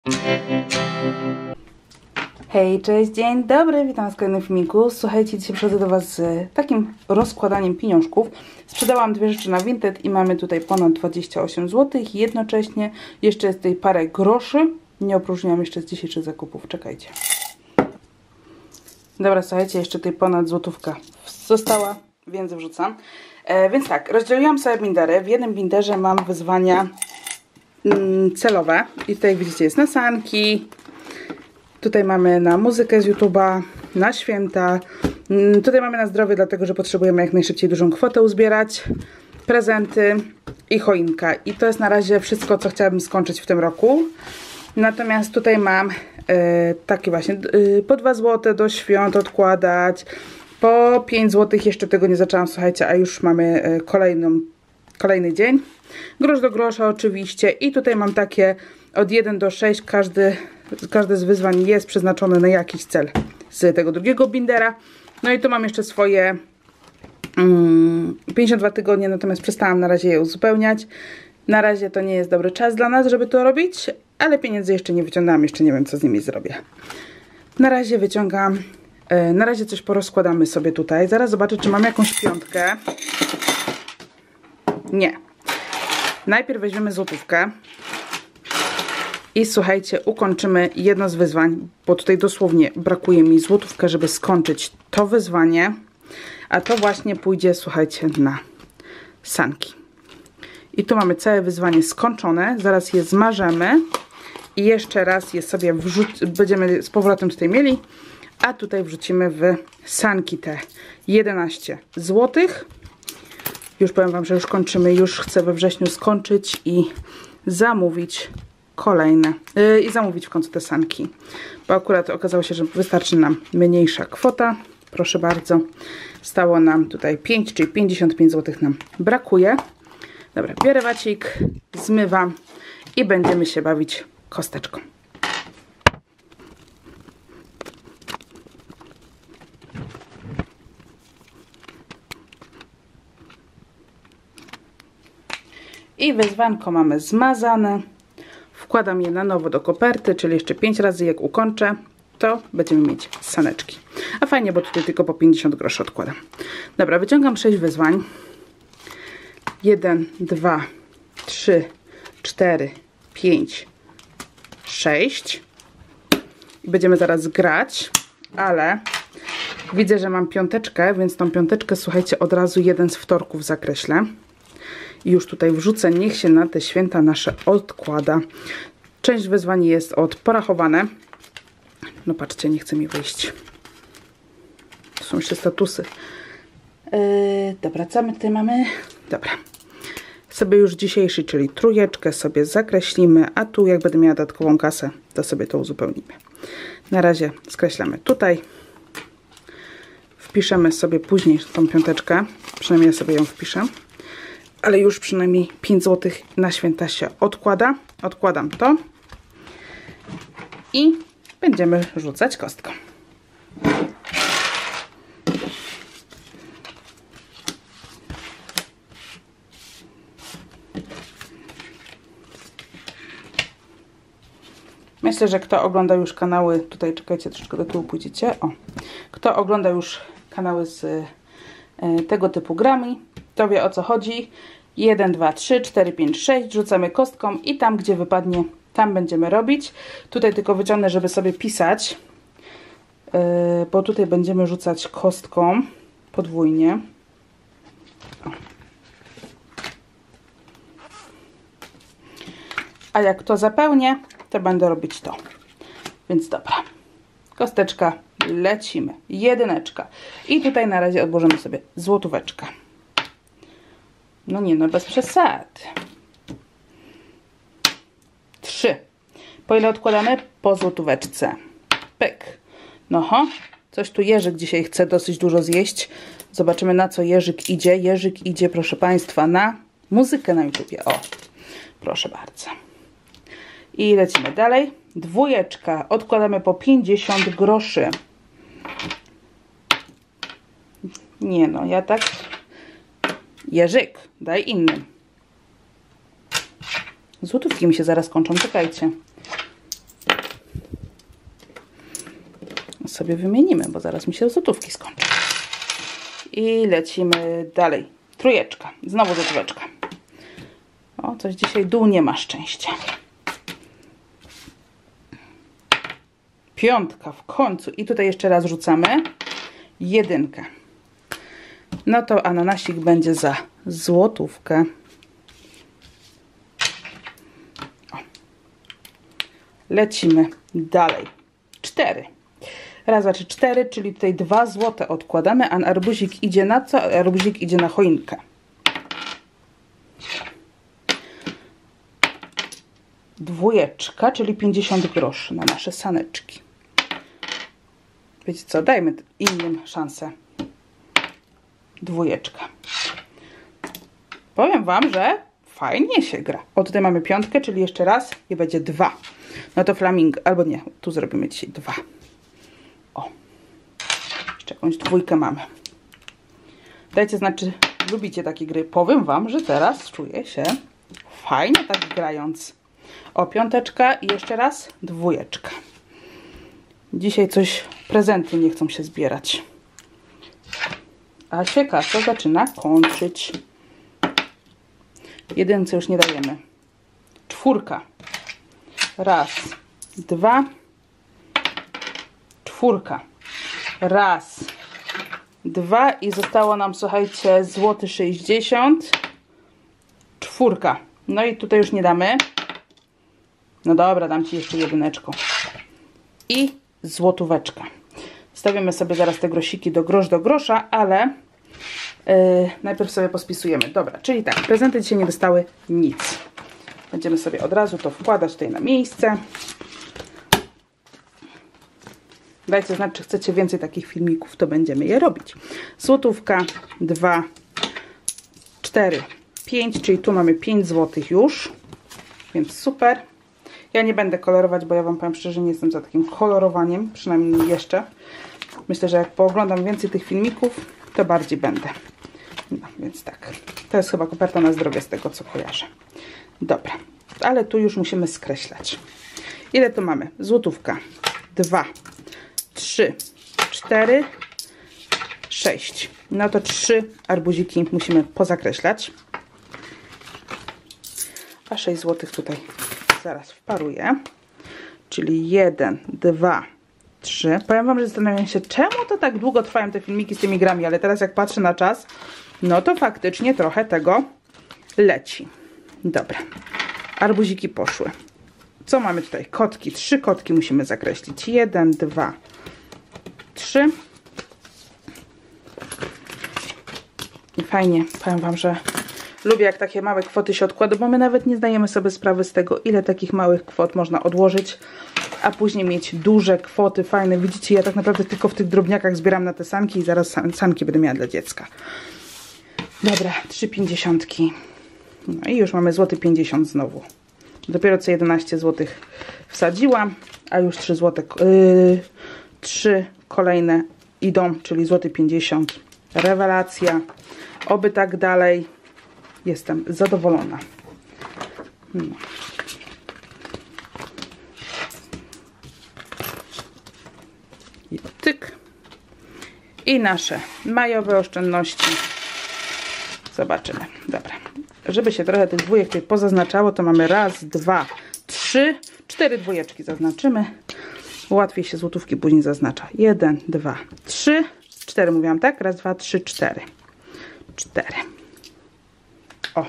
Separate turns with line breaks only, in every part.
Hej, cześć, dzień dobry, witam was w kolejnym filmiku. Słuchajcie, dzisiaj przychodzę do was z takim rozkładaniem pieniążków. Sprzedałam dwie rzeczy na Vinted i mamy tutaj ponad 28 zł. Jednocześnie jeszcze jest tutaj parę groszy. Nie opróżniłam jeszcze z dzisiejszych zakupów, czekajcie. Dobra, słuchajcie, jeszcze tutaj ponad złotówka została, więc wrzucam. Więc tak, rozdzieliłam sobie bindery. W jednym binderze mam wyzwania celowe. I tutaj widzicie, jest na sanki. Tutaj mamy na muzykę z YouTube'a, na święta. Tutaj mamy na zdrowie, dlatego że potrzebujemy jak najszybciej dużą kwotę uzbierać. Prezenty i choinka. I to jest na razie wszystko, co chciałabym skończyć w tym roku. Natomiast tutaj mam takie właśnie po 2 zł do świąt odkładać. Po 5 zł jeszcze tego nie zaczęłam, słuchajcie, a już mamy kolejny dzień. Grosz do grosza oczywiście. I tutaj mam takie od 1 do 6. Każde z wyzwań jest przeznaczone na jakiś cel z tego drugiego bindera. No i tu mam jeszcze swoje 52 tygodnie, natomiast przestałam na razie je uzupełniać. Na razie to nie jest dobry czas dla nas, żeby to robić, ale pieniędzy jeszcze nie wyciągam, jeszcze nie wiem, co z nimi zrobię. Na razie wyciągam, na razie coś porozkładamy sobie tutaj. Zaraz zobaczę, czy mam jakąś piątkę. Nie. Najpierw weźmiemy złotówkę. I słuchajcie, ukończymy jedno z wyzwań, bo tutaj dosłownie brakuje mi złotówkę, żeby skończyć to wyzwanie. A to właśnie pójdzie, słuchajcie, na sanki. I tu mamy całe wyzwanie skończone. Zaraz je zmażemy. I jeszcze raz je sobie będziemy z powrotem tutaj mieli. A tutaj wrzucimy w sanki te 11 zł. Już powiem wam, że już kończymy. Już chcę we wrześniu skończyć i zamówić kolejne. I zamówić w końcu te sanki. Bo akurat okazało się, że wystarczy nam mniejsza kwota. Proszę bardzo. Stało nam tutaj 5, czyli 55 zł nam brakuje. Dobra, biorę wacik, zmywam i będziemy się bawić kosteczką. I wyzwanko mamy zmazane. Wkładam je na nowo do koperty, czyli jeszcze 5 razy jak ukończę, to będziemy mieć saneczki. A fajnie, bo tutaj tylko po 50 groszy odkładam. Dobra, wyciągam 6 wyzwań. 1, 2, 3, 4, 5, 6. I będziemy zaraz grać, ale widzę, że mam piąteczkę, więc tą piąteczkę, słuchajcie, od razu jeden z wtorków zakreślę. I już tutaj wrzucę, niech się na te święta nasze odkłada. Część wyzwań jest porachowane. No patrzcie, nie chce mi wyjść. Tu są jeszcze statusy. Dobra, co my tutaj mamy? Dobra. Sobie już dzisiejszy, czyli trójeczkę sobie zakreślimy, a tu jak będę miała dodatkową kasę, to sobie to uzupełnimy. Na razie skreślamy tutaj. Wpiszemy sobie później tą piąteczkę. Przynajmniej ja sobie ją wpiszę. Ale już przynajmniej 5 zł na święta się odkłada. Odkładam to. I będziemy rzucać kostką. Myślę, że kto ogląda już kanały, tutaj czekajcie, troszeczkę do tyłu pójdziecie. O. Kto ogląda już kanały z tego typu grami, to wie, o co chodzi. 1, 2, 3, 4, 5, 6. Rzucamy kostką i tam, gdzie wypadnie, tam będziemy robić. Tutaj tylko wyciągnę, żeby sobie pisać. Bo tutaj będziemy rzucać kostką podwójnie. O. A jak to zapełnię, to będę robić to. Więc dobra. Kosteczka, lecimy. Jedyneczka. I tutaj na razie odłożymy sobie złotóweczkę. No nie, no bez przesad. 3. Po ile odkładamy? Po złotóweczce. Pyk. No ho. Coś tu Jerzyk dzisiaj chce dosyć dużo zjeść. Zobaczymy, na co Jerzyk idzie. Jerzyk idzie, proszę Państwa, na muzykę na YouTubie. O, proszę bardzo. I lecimy dalej. Dwójeczka. Odkładamy po 50 groszy. Nie no, ja tak... Jerzyk, daj innym. Złotówki mi się zaraz kończą, czekajcie. sobie wymienimy, bo zaraz mi się złotówki skończą. I lecimy dalej. Trójeczka. Znowu złotóweczka. O, coś dzisiaj dół nie ma szczęścia. Piątka w końcu. I tutaj jeszcze raz rzucamy. Jedynkę. No to ananasik będzie za złotówkę. O. Lecimy dalej. 4. Raz, dwa, trzy, 4, czyli tutaj 2 złote odkładamy, a arbuzik idzie na co? Arbuzik idzie na choinkę. Dwójeczka, czyli 50 groszy na nasze saneczki. Wiecie co? Dajmy innym szansę. Dwójeczka. Powiem wam, że fajnie się gra. O, tutaj mamy piątkę, czyli jeszcze raz i będzie 2. No to flamingo, albo nie, tu zrobimy dzisiaj 2. O. Jeszcze jakąś dwójkę mamy. Dajcie znać, czy lubicie takie gry. Powiem wam, że teraz czuję się fajnie tak grając. O, piąteczka i jeszcze raz dwójeczka. Dzisiaj coś, prezenty nie chcą się zbierać. A się kasa zaczyna kończyć. Jedynce już nie dajemy. Czwórka. Raz, dwa. Czwórka. Raz, dwa i zostało nam, słuchajcie, złoty 60. Czwórka. No i tutaj już nie damy. No dobra, dam ci jeszcze jedyneczką. I złotóweczka. Stawimy sobie zaraz te grosiki do grosza, ale najpierw sobie pospisujemy. Dobra, czyli tak, prezenty dzisiaj nie dostały nic. Będziemy sobie od razu to wkładać tutaj na miejsce. Dajcie znać, czy chcecie więcej takich filmików, to będziemy je robić. Złotówka, 2, 4, 5, czyli tu mamy 5 złotych już, więc super. Ja nie będę kolorować, bo ja wam powiem szczerze, nie jestem za takim kolorowaniem, przynajmniej jeszcze. Myślę, że jak pooglądam więcej tych filmików, to bardziej będę. No, więc tak. To jest chyba koperta na zdrowie z tego, co kojarzę. Dobra, ale tu już musimy skreślać. Ile tu mamy? Złotówka, 2, 3, 4, 6. No to 3 arbuziki musimy pozakreślać. A 6 złotych tutaj zaraz wparuję. Czyli 1, 2, 3. Powiem wam, że zastanawiam się, czemu to tak długo trwają te filmiki z tymi grami, ale teraz jak patrzę na czas, no to faktycznie trochę tego leci. Dobra. Arbuziki poszły. Co mamy tutaj? Kotki. 3 kotki musimy zakreślić. 1, 2, 3. I fajnie. Powiem wam, że lubię, jak takie małe kwoty się odkłada, bo my nawet nie zdajemy sobie sprawy z tego, ile takich małych kwot można odłożyć, a później mieć duże kwoty, fajne. Widzicie, ja tak naprawdę tylko w tych drobniakach zbieram na te sanki i zaraz sanki będę miała dla dziecka. Dobra, 3,50. No i już mamy złoty 50 znowu. Dopiero co 11 zł wsadziłam, a już 3 zł, 3 kolejne idą, czyli złoty 50. Rewelacja. Oby tak dalej. Jestem zadowolona. No. I tyk. I nasze majowe oszczędności. Zobaczymy. Dobra. Żeby się trochę tych dwójek tutaj pozaznaczało, to mamy raz, 2, 3, 4 dwójeczki zaznaczymy. Łatwiej się złotówki później zaznacza. 1, 2, 3, 4 mówiłam, tak? Raz, 2, 3, 4. 4. O.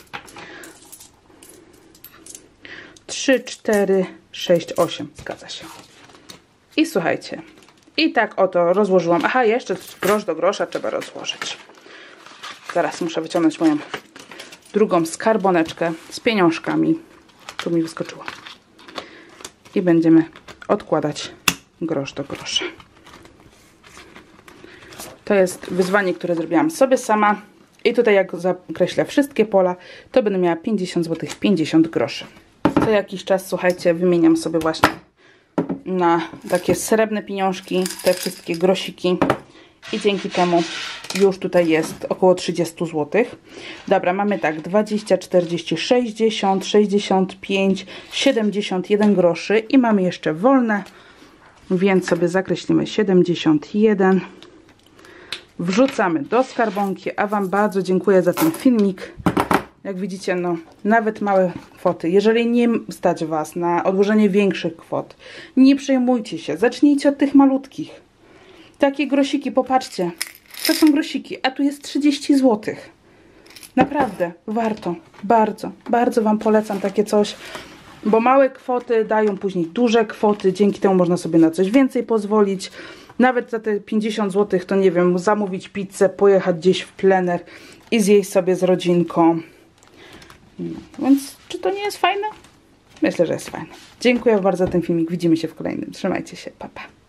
3, 4, 6, 8. Zgadza się. I słuchajcie. I tak oto rozłożyłam. Aha, jeszcze grosz do grosza trzeba rozłożyć. Zaraz muszę wyciągnąć moją drugą skarboneczkę z pieniążkami. Tu mi wyskoczyło. I będziemy odkładać grosz do grosza. To jest wyzwanie, które zrobiłam sobie sama. I tutaj jak zakreślę wszystkie pola, to będę miała 50 zł, 50 groszy. Co jakiś czas, słuchajcie, wymieniam sobie właśnie na takie srebrne pieniążki, te wszystkie grosiki. I dzięki temu już tutaj jest około 30 zł. Dobra, mamy tak 20, 40, 60, 65, 71 groszy i mamy jeszcze wolne więc sobie zakreślimy 71. Wrzucamy do skarbonki, a Wam bardzo dziękuję za ten filmik. Jak widzicie, no nawet małe kwoty. Jeżeli nie stać Was na odłożenie większych kwot, nie przejmujcie się. Zacznijcie od tych malutkich. Takie grosiki, popatrzcie. To są grosiki, a tu jest 30 zł. Naprawdę, warto. Bardzo, bardzo Wam polecam takie coś. Bo małe kwoty dają później duże kwoty. Dzięki temu można sobie na coś więcej pozwolić. Nawet za te 50 zł to nie wiem, zamówić pizzę, pojechać gdzieś w plener i zjeść sobie z rodzinką. Więc czy to nie jest fajne? Myślę, że jest fajne. Dziękuję bardzo za ten filmik. Widzimy się w kolejnym. Trzymajcie się. Pa, pa.